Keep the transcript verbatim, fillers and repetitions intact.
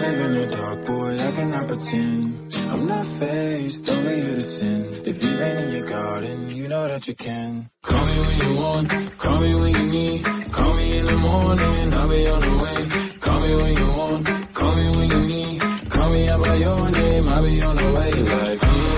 live in the dark, boy, I cannot pretend. I'm not faced, only here to sin. If you ain't in your garden, you know that you can. Call me when you want, call me when you need. Call me in the morning, I'll be on the way. Call me when you want, call me when you need. Call me out by your name, I'll be on the way like, mm.